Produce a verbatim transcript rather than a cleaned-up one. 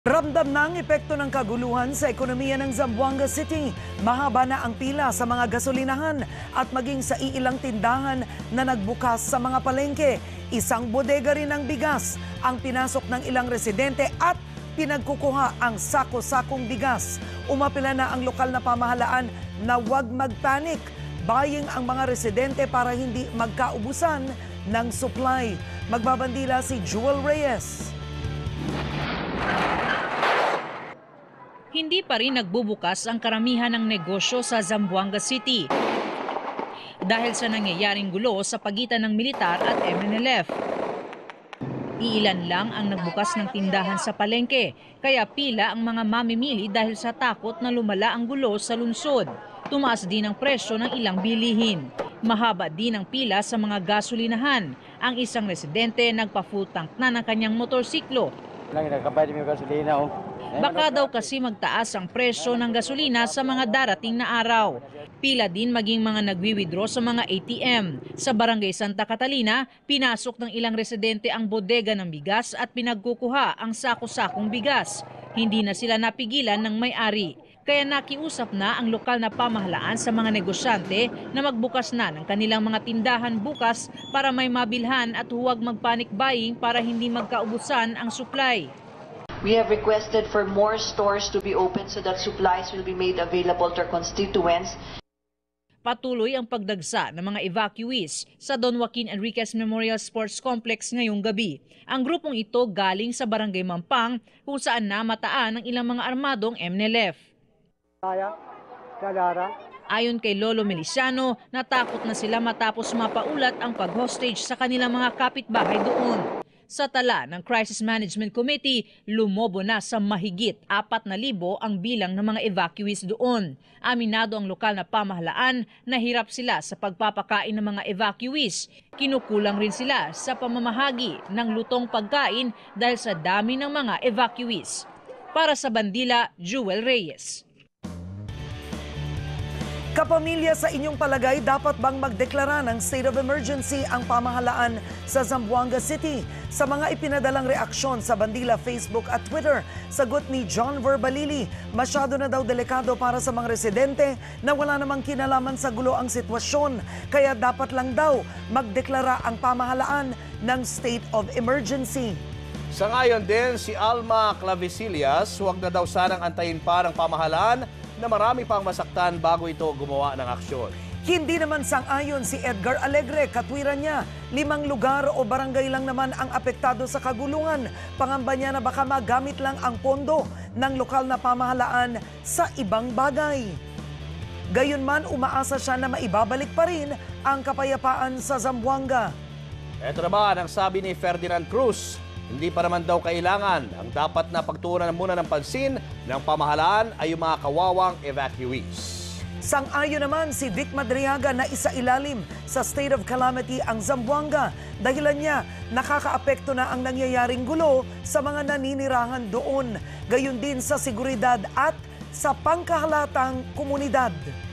Ramdam na ang epekto ng kaguluhan sa ekonomiya ng Zamboanga City. Mahaba na ang pila sa mga gasolinahan at maging sa iilang tindahan na nagbukas sa mga palengke. Isang bodega rin ng bigas ang pinasok ng ilang residente at pinagkukuha ang sako-sakong bigas. Umapila na ang lokal na pamahalaan na huwag magpanik. Buying ang mga residente para hindi magkaubusan ng supply. Magbabandila si Jewel Reyes. Hindi pa rin nagbubukas ang karamihan ng negosyo sa Zamboanga City dahil sa nangyayaring gulo sa pagitan ng militar at M N L F. Iilan lang ang nagbukas ng tindahan sa palengke, kaya pila ang mga mamimili dahil sa takot na lumala ang gulo sa lungsod. Tumaas din ang presyo ng ilang bilihin. Mahaba din ang pila sa mga gasolinahan. Ang isang residente nagpa-full tank na ng kanyang motorsiklo. Baka daw kasi magtaas ang presyo ng gasolina sa mga darating na araw. Pila din maging mga nagwi-withdraw sa mga A T M. Sa Barangay Santa Catalina, pinasok ng ilang residente ang bodega ng bigas at pinagkukuha ang sako-sakong bigas. Hindi na sila napigilan ng may-ari. Kaya nakiusap na ang lokal na pamahalaan sa mga negosyante na magbukas na ng kanilang mga tindahan bukas para may mabilhan at huwag mag-panic buying para hindi magkaubusan ang supply. We have requested for more stores to be open so that supplies will be made available to our constituents. Patuloy ang pagdagsa ng mga evacuees sa Don Joaquin Enriquez Memorial Sports Complex ngayong gabi. Ang grupong ito galing sa Barangay Mampang kung saan namataan ng ilang mga armadong M N L F. Ayon kay Lolo Meliciano, natakot na sila matapos mapaulat ang pag-hostage sa kanilang mga kapitbahay doon. Sa tala ng Crisis Management Committee, lumobo na sa mahigit apat na libo ang bilang ng mga evacuees doon. Aminado ang lokal na pamahalaan na hirap sila sa pagpapakain ng mga evacuees. Kinukulang rin sila sa pamamahagi ng lutong pagkain dahil sa dami ng mga evacuees. Para sa Bandila, Jewel Reyes. Kapamilya, sa inyong palagay, dapat bang magdeklara ng state of emergency ang pamahalaan sa Zamboanga City? Sa mga ipinadalang reaksyon sa Bandila, Facebook at Twitter, sagot ni John Verbalili, masyado na daw delikado para sa mga residente na wala namang kinalaman sa gulo ang sitwasyon. Kaya dapat lang daw magdeklara ang pamahalaan ng state of emergency. Sangayon din si Alma Clavicillas, huwag na daw sanang antayin pa ng pamahalaan na marami pang masaktan bago ito gumawa ng aksyon. Hindi naman sang-ayon si Edgar Alegre. Katwiran niya, limang lugar o barangay lang naman ang apektado sa kagulungan. Pangamba niya na baka magamit lang ang pondo ng lokal na pamahalaan sa ibang bagay. Gayunman, umaasa siya na maibabalik pa rin ang kapayapaan sa Zamboanga. Ito naman ang sabi ni Ferdinand Cruz. Hindi pa naman daw kailangan. Ang dapat na pagtuunan muna ng pansin ng pamahalaan ay yung mga kawawang evacuees. Sang-ayon naman si Vic Madriaga na isa ilalim sa state of calamity ang Zamboanga. Dahilan niya, nakakaapekto na ang nangyayaring gulo sa mga naninirahan doon. Gayon din sa seguridad at sa pangkahalatang komunidad.